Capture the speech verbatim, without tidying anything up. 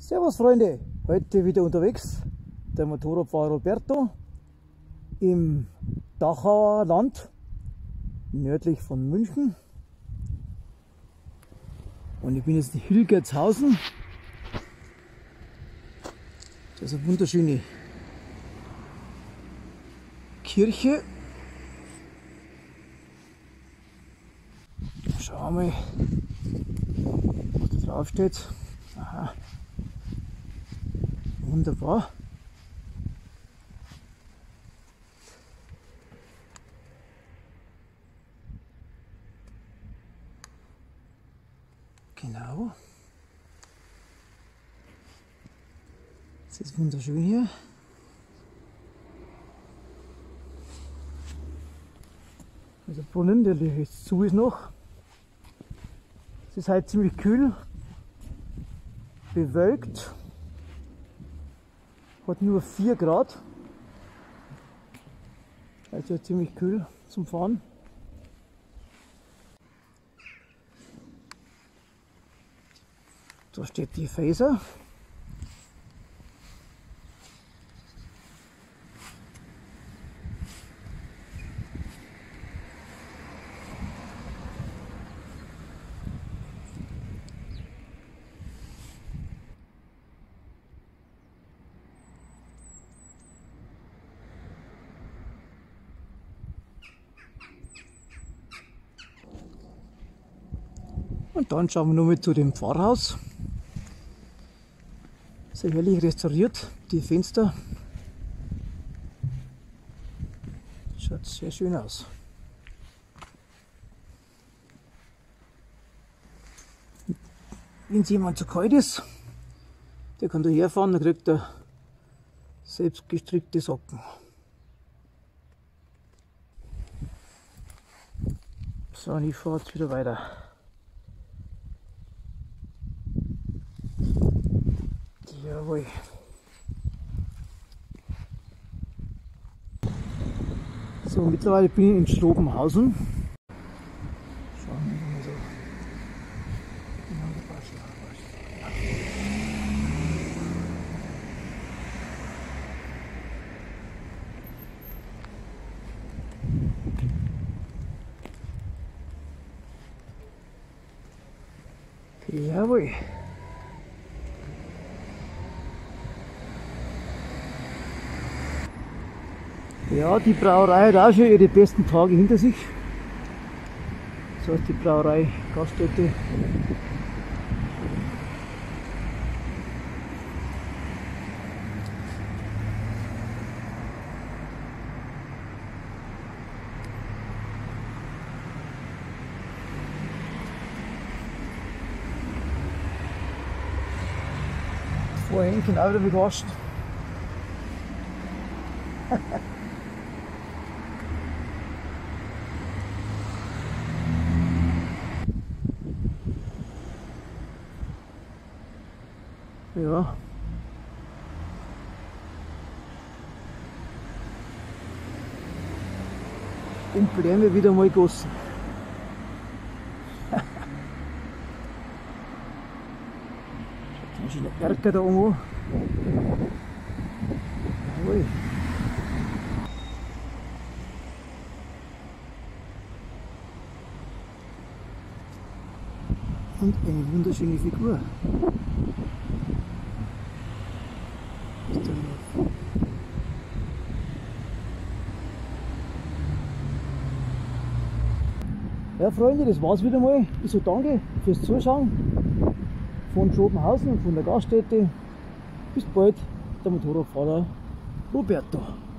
Servus Freunde, heute wieder unterwegs, der Motorradfahrer Roberto im Dachauer Land, nördlich von München. Und ich bin jetzt in Hilgertshausen. Das ist eine wunderschöne Kirche. Schauen wir mal, was da drauf steht. Aha. Wunderbar. Genau. Es ist wunderschön hier. Also Brunnen, der jetzt zu ist noch. Es ist halt ziemlich kühl, bewölkt, hat nur vier Grad, also ziemlich kühl zum Fahren. Da steht die Faser. Und dann schauen wir nochmal zu dem Pfarrhaus. Sehr herrlich restauriert, die Fenster. Schaut sehr schön aus. Wenn es jemand zu kalt ist, der kann da herfahren, dann kriegt er selbst gestrickte Socken. So, und ich fahre jetzt wieder weiter. Jawohl. So, mittlerweile bin ich in Schrobenhausen. Schauen wir mal so. Genau, da passt es. Jawohl. Ja, die Brauerei hat auch schon ihre besten Tage hinter sich. So ist die Brauerei Gaststätte. Vorhin genau wieder gewaschen. Ja. Und bleiben wir wieder mal gossen. Schaut mal schöne Berge da oben. Jawohl. Und eine wunderschöne Figur. Ja Freunde, das war's wieder mal. Ich so danke fürs Zuschauen von Schrobenhausen und von der Gaststätte. Bis bald, der Motorradfahrer Roberto.